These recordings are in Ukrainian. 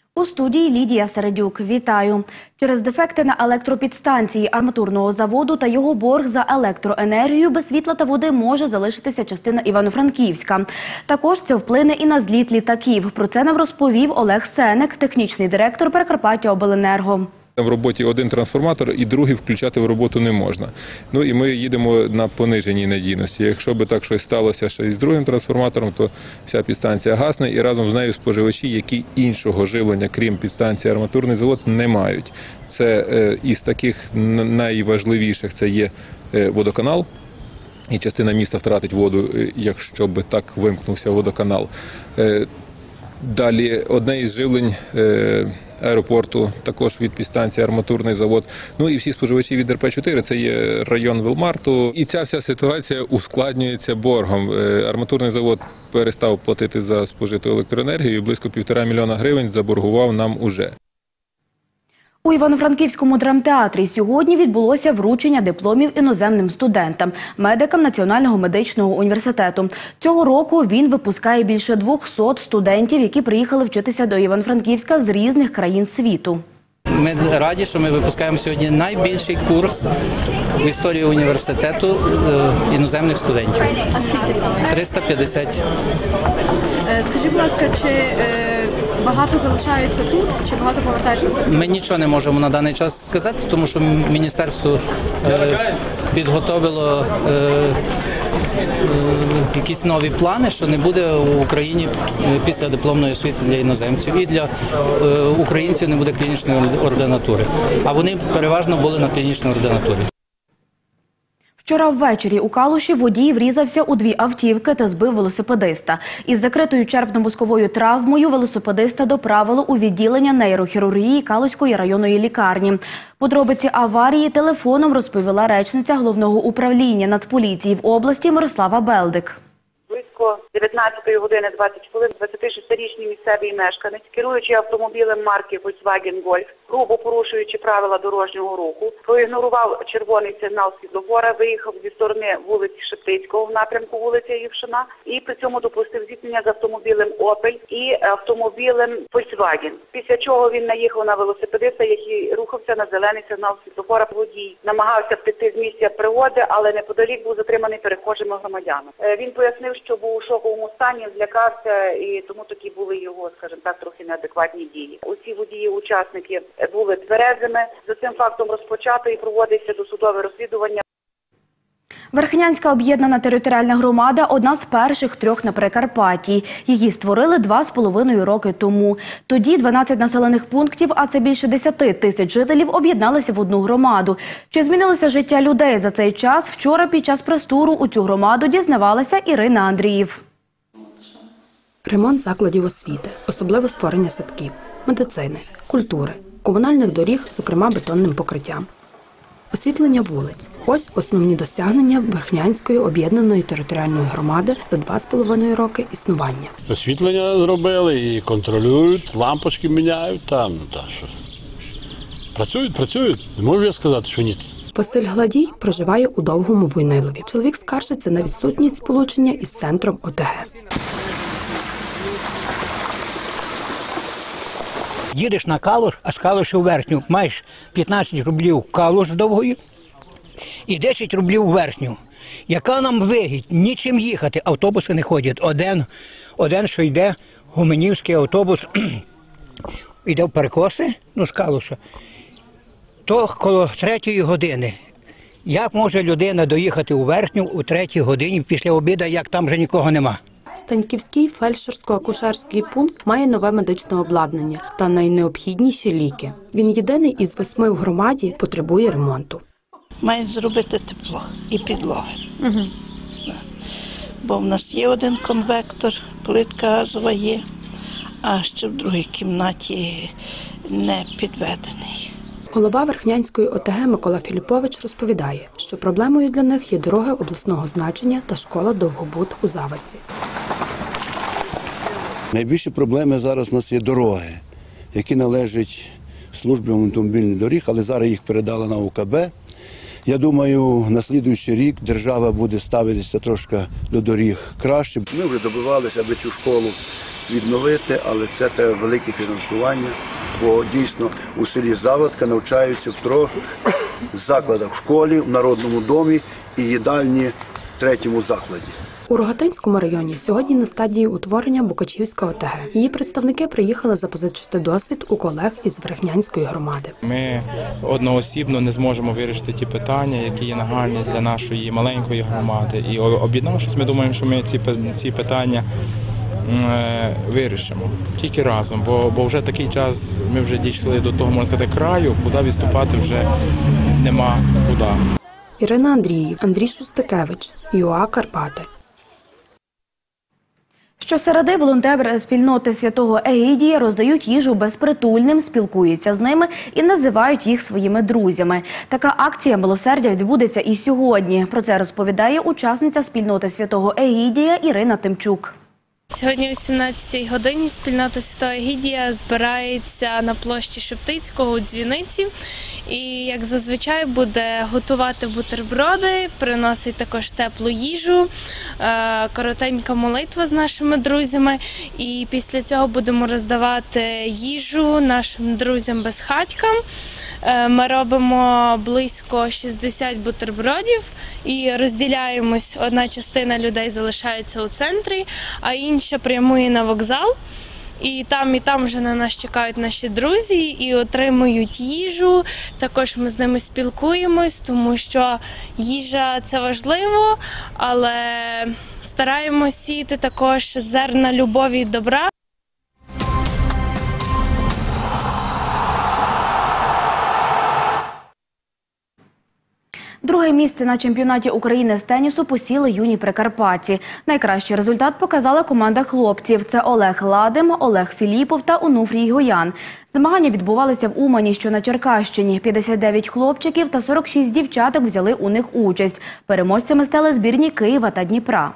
У студії Лідія Середюк. Вітаю! Через дефекти на електропідстанції арматурного заводу та його борг за електроенергію без світла та води може залишитися частина Івано-Франківська. Також це вплине і на зліт літаків. Про це нам розповів Олег Сенек, технічний директор Прикарпаттяобленерго. В роботі один трансформатор і другий включати в роботу не можна. Ну і ми їдемо на пониженій надійності. Якщо би так щось сталося ще із другим трансформатором, то вся підстанція гасне і разом з нею споживачі, які іншого живлення, крім підстанції арматурний завод, не мають. Це із таких найважливіших це є водоканал. І частина міста втратить воду, якщо би так вимкнувся водоканал. Далі одне із живлень аеропорту, також від підстанції арматурний завод. Ну і всі споживачі від РП-4, це є район Велмарту. І ця вся ситуація ускладнюється боргом. Арматурний завод перестав платити за спожиту електроенергію і близько 1,5 мільйона гривень заборгував нам уже. У Івано-Франківському драмтеатрі сьогодні відбулося вручення дипломів іноземним студентам, медикам Національного медичного університету. Цього року він випускає більше 200 студентів, які приїхали вчитися до Івано-Франківська з різних країн світу. Ми раді, що ми випускаємо сьогодні найбільший курс в історії університету іноземних студентів. А скільки саме? 350. Скажіть, будь ласка, чи багато залишаються тут, чи багато повертаються в Україну? Ми нічого не можемо на даний час сказати, тому що міністерство підготовило якісь нові плани, що не буде в Україні після дипломної освіти для іноземців і для українців не буде клінічної ординатури. А вони переважно були на клінічній ординатурі. Вчора ввечері у Калуші водій врізався у дві автівки та збив велосипедиста. Із закритою черепно-мозковою травмою велосипедиста доправили у відділення нейрохірургії Калуської районної лікарні. Подробиці аварії телефоном розповіла речниця Головного управління Нацполіції в області Мирослава Белдик. Близько 19 години 20 хвилин 26-річний місцевий мешканець, керуючи автомобілем марки Volkswagen Golf, грубо порушуючи правила дорожнього руху, проігнорував червоний сигнал світлофора, виїхав зі сторони вулиці Шептицького в напрямку вулиці Євшина і при цьому допустив зіткнення з автомобілем Opel і автомобілем Volkswagen. Після чого він наїхав на велосипедиста, який рухався на зелений сигнал світлофора. Водій намагався втекти з місця пригоди, але неподалік був затриманий перехожими громадянами. Він пояснив, що був у шоковому стані, злякався, і тому такі були його, скажімо так, трохи неадекватні дії. Усі водії-учасники були тверезими. За цим фактом розпочато і проводиться досудове розслідування. Верхнянська об'єднана територіальна громада – одна з перших трьох на Прикарпатті. Її створили 2,5 роки тому. Тоді 12 населених пунктів, а це більше 10 тисяч жителів, об'єдналися в одну громаду. Чи змінилося життя людей за цей час? Вчора під час прес-туру у цю громаду дізнавалася Ірина Андріїв. Ремонт закладів освіти, особливо створення садків, медицини, культури, комунальних доріг, зокрема бетонним покриттям. Освітлення вулиць – ось основні досягнення Верхнянської об'єднаної територіальної громади за 2,5 роки існування. Освітлення зробили і контролюють, лампочки міняють там. Працюють. Не можу я сказати, що ні. Василь Гладій проживає у Довгому Войнилові. Чоловік скаржиться на відсутність сполучення із центром ОТГ. Їдеш на Калуш, а з Калуша в Верхню. Маєш 15 рублів Калуш з Довгої і 10 рублів Верхню. Яка нам вигідь? Нічим їхати. Автобуси не ходять. Один що йде, Гуменівський автобус, йде в Перекоси, з Калуша, то коло 3-ї години. Як може людина доїхати у Верхню у 3-й годині після обіду, як там вже нікого нема? Станьківський фельдшерсько-акушерський пункт має нове медичне обладнання та найнеобхідніші ліки. Він єдиний із 8 в громаді, потребує ремонту. Мають зробити тепло і підлоги. Бо в нас є один конвектор, плитка газова є, а ще в другій кімнаті не підведений. Голова Верхнянської ОТГ Микола Філіпович розповідає, що проблемою для них є дороги обласного значення та школа Довгобуд у Завадці. Найбільші проблеми зараз у нас є дороги, які належать службі автомобільних доріг, але зараз їх передали на УКБ. Я думаю, на слідуючий рік держава буде ставитися трошки до доріг краще. Ми вже добивалися, аби цю школу відновити, але це треба велике фінансування, бо дійсно у селі Заводка навчаються в 3 закладах: в школі, в народному домі і їдальні в 3-му закладі. У Рогатинському районі сьогодні на стадії утворення Букачівська ОТГ. Її представники приїхали запозичити досвід у колег із Верхнянської громади. Ми одноосібно не зможемо вирішити ті питання, які є нагальні для нашої маленької громади. І об'єднавшись, ми думаємо, що ми ці питання вирішимо тільки разом, бо вже такий час, ми вже дійшли до того, можна сказати, краю, куди відступати вже нема куди. Ірина Андріїв, Андрій Шустикевич, ЮА Карпати. Щосереди волонтери спільноти Святого Егідія роздають їжу безпритульним, спілкуються з ними і називають їх своїми друзями. Така акція милосердя відбудеться і сьогодні. Про це розповідає учасниця спільноти Святого Егідія Ірина Тимчук. Сьогодні о 18-й годині спільнота Святого Егідія збирається на площі Шептицького у дзвіниці. І, як зазвичай, буде готувати бутерброди, приносить також теплу їжу, коротенька молитва з нашими друзями. І після цього будемо роздавати їжу нашим друзям-безхатькам. Ми робимо близько 60 бутербродів і розділяємось. Одна частина людей залишається у центрі, а інша прямує на вокзал. І там вже на нас чекають наші друзі і отримують їжу. Також ми з ними спілкуємось, тому що їжа – це важливо, але стараємось сіяти також зерна любові і добра. Друге місце на чемпіонаті України з тенісу посіли юні прикарпатці. Найкращий результат показала команда хлопців. Це Олег Ладим, Олег Філіпов та Онуфрій Гоян. Змагання відбувалися в Умані, що на Черкащині. 59 хлопчиків та 46 дівчаток взяли у них участь. Переможцями стали збірні Києва та Дніпра.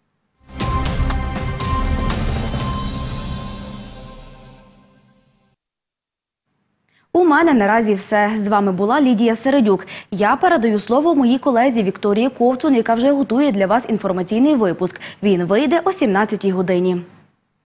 У мене наразі все. З вами була Лідія Середюк. Я передаю слово моїй колезі Вікторії Ковцун, яка вже готує для вас інформаційний випуск. Він вийде о 17-й годині.